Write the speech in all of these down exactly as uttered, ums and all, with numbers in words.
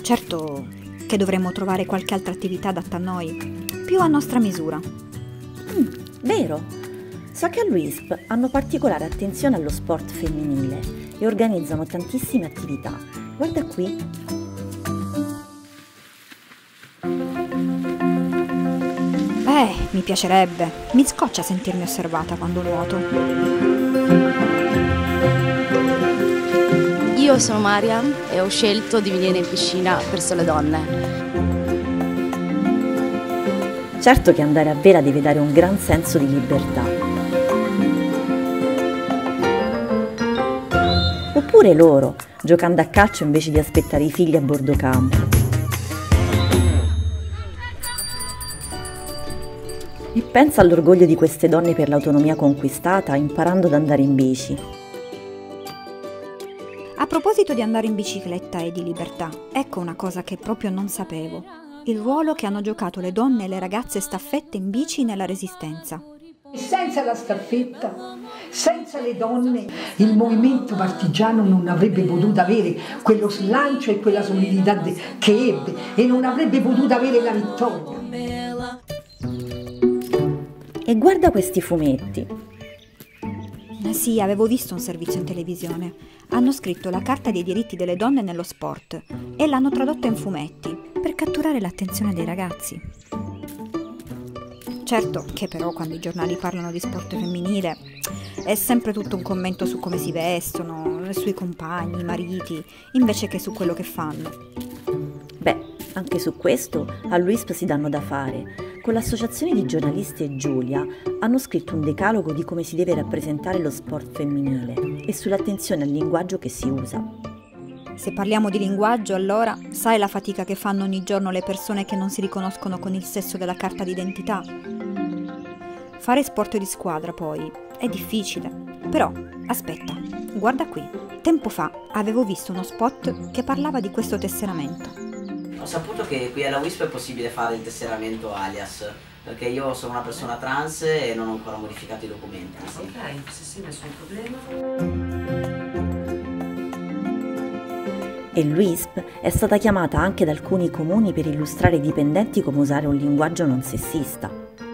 Certo che dovremmo trovare qualche altra attività adatta a noi, più a nostra misura. Mm, vero. So che all'U I S P hanno particolare attenzione allo sport femminile e organizzano tantissime attività. Guarda qui. Eh, mi piacerebbe. Mi scoccia sentirmi osservata quando nuoto. Io sono Mariam e ho scelto di venire in piscina per sole donne. Certo che andare a vela deve dare un gran senso di libertà. Oppure loro, giocando a calcio invece di aspettare i figli a bordo campo. E pensa all'orgoglio di queste donne per l'autonomia conquistata imparando ad andare in bici. A proposito di andare in bicicletta e di libertà, ecco una cosa che proprio non sapevo. Il ruolo che hanno giocato le donne e le ragazze staffette in bici nella Resistenza. Senza la staffetta, senza le donne, il movimento partigiano non avrebbe potuto avere quello slancio e quella solidità che ebbe e non avrebbe potuto avere la vittoria. E guarda questi fumetti. Sì, avevo visto un servizio in televisione. Hanno scritto la Carta dei diritti delle donne nello sport e l'hanno tradotta in fumetti per catturare l'attenzione dei ragazzi. Certo che però quando i giornali parlano di sport femminile è sempre tutto un commento su come si vestono, sui compagni, i mariti, invece che su quello che fanno. Beh, anche su questo all'U I S P si danno da fare. Con l'associazione di giornaliste Giulia hanno scritto un decalogo di come si deve rappresentare lo sport femminile e sull'attenzione al linguaggio che si usa. Se parliamo di linguaggio, allora sai la fatica che fanno ogni giorno le persone che non si riconoscono con il sesso della carta d'identità? Fare sport di squadra, poi, è difficile. Però, aspetta, guarda qui. Tempo fa avevo visto uno spot che parlava di questo tesseramento. Ho saputo che qui alla U I S P è possibile fare il tesseramento alias, perché io sono una persona trans e non ho ancora modificato i documenti. Sì. Ok, se sì, nessun problema. E l'U I S P è stata chiamata anche da alcuni comuni per illustrare ai dipendenti come usare un linguaggio non sessista.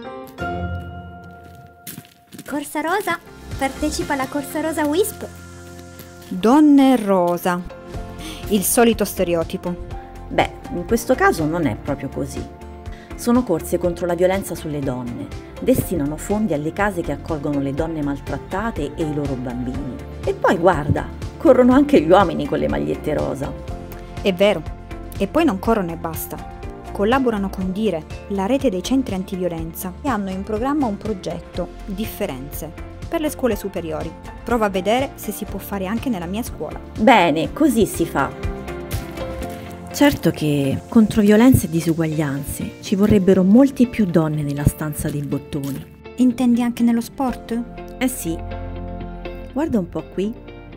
Corsa Rosa, partecipa alla Corsa Rosa U I S P. Donne rosa. Il solito stereotipo. Beh, in questo caso non è proprio così. Sono corse contro la violenza sulle donne, destinano fondi alle case che accolgono le donne maltrattate e i loro bambini. E poi guarda, corrono anche gli uomini con le magliette rosa. È vero, e poi non corrono e basta. Collaborano con Dire, la rete dei centri antiviolenza, e hanno in programma un progetto, Differenze, per le scuole superiori. Prova a vedere se si può fare anche nella mia scuola. Bene, così si fa. Certo che contro violenze e disuguaglianze ci vorrebbero molte più donne nella stanza dei bottoni. Intendi anche nello sport? Eh sì. Guarda un po' qui.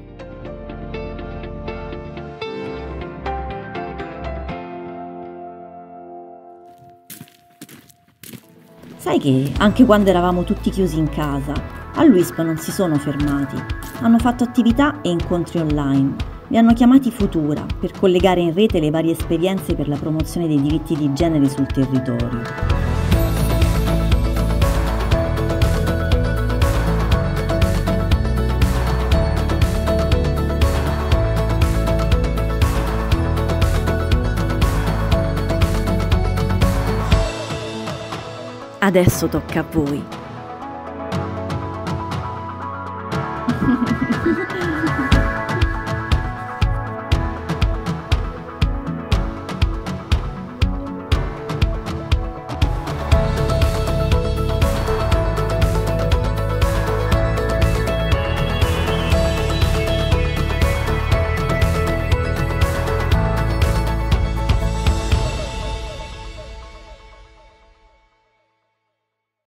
Sai che anche quando eravamo tutti chiusi in casa, all'U I S P non si sono fermati. Hanno fatto attività e incontri online. Li hanno chiamati Futura per collegare in rete le varie esperienze per la promozione dei diritti di genere sul territorio. Adesso tocca a voi.